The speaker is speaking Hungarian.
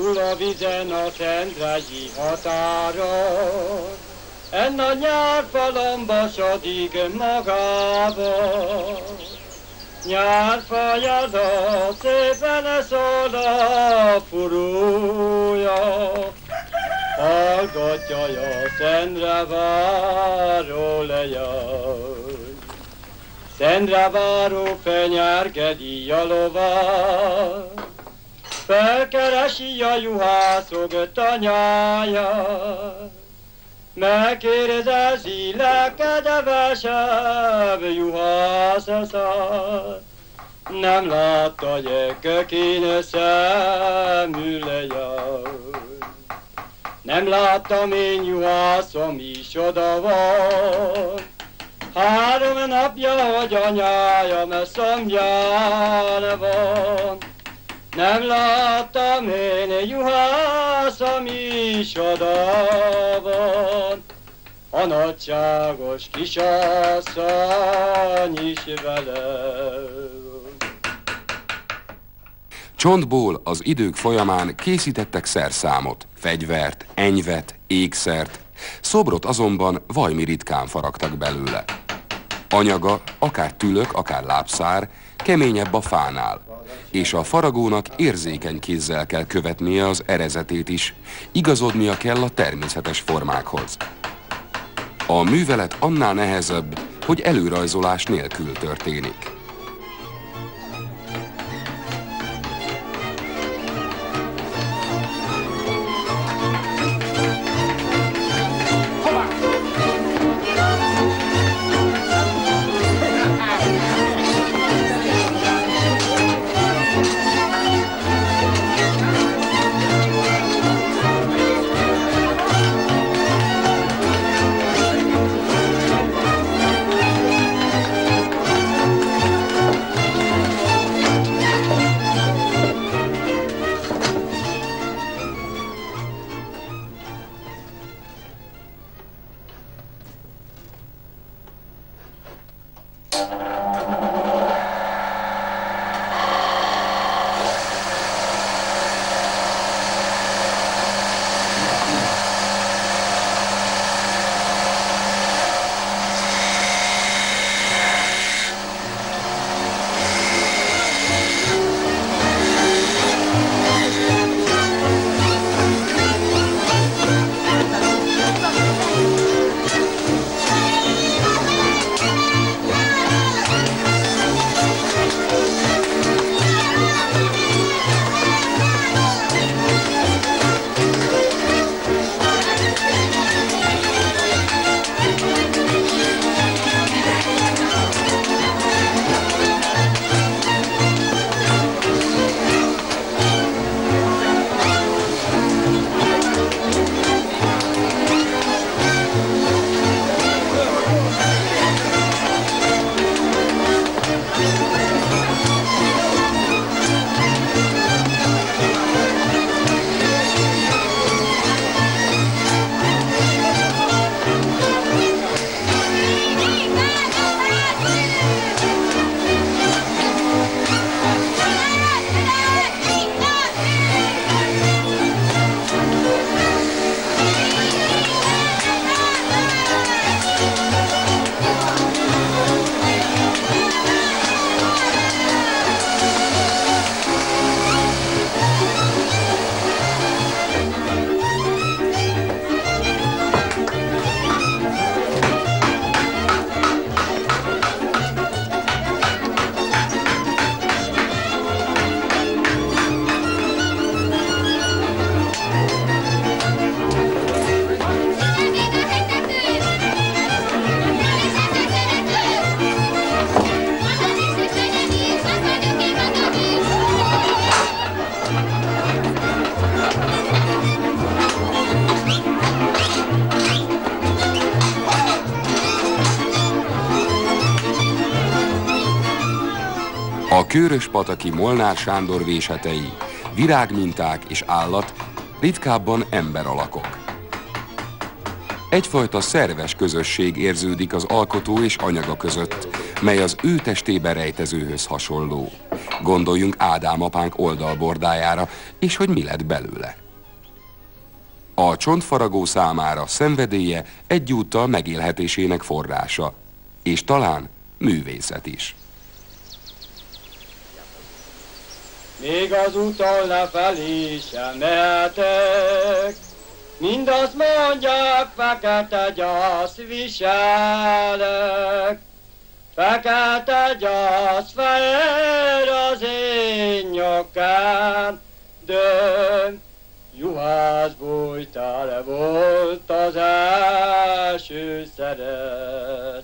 túl a vizen a Szentrágyi határon. En a nyárfalomba sodig magával. Nyárfajada szépen szól a furúja, hallgatja a Szendre váró lejaj. Szendre váró fenyergedi a lovat, felkeresi a juhászok tanyáját. Megkérdezi legkedvesebb juhászaszát, nem látta gyökökén szemű lejaj. Nem láttam én juhászom is oda van, 3 napja, hogy anyája szomján van. Nem láttam én juhászom is oda van, a nagyságos kisasszony is vele. Csontból az idők folyamán készítettek szerszámot, fegyvert, enyvet, ékszert, szobrot azonban vajmi ritkán faragtak belőle. Anyaga, akár tülök, akár lábszár, keményebb a fánál, és a faragónak érzékeny kézzel kell követnie az erezetét is, igazodnia kell a természetes formákhoz. A művelet annál nehezebb, hogy előrajzolás nélkül történik. A Kőröspataki Molnár Sándor véshetei, virágminták és állat, ritkábban emberalakok. Egyfajta szerves közösség érződik az alkotó és anyaga között, mely az ő testében rejtezőhöz hasonló. Gondoljunk Ádám apánk oldalbordájára, és hogy mi lett belőle. A csontfaragó számára szenvedélye egyúttal megélhetésének forrása, és talán művészet is. Még az úton lefelé sem mehetek, mindazt mondják, fekete gyász viselek. Fekete gyász fehér az én nyakám, de juhász bújtál volt az első szeret.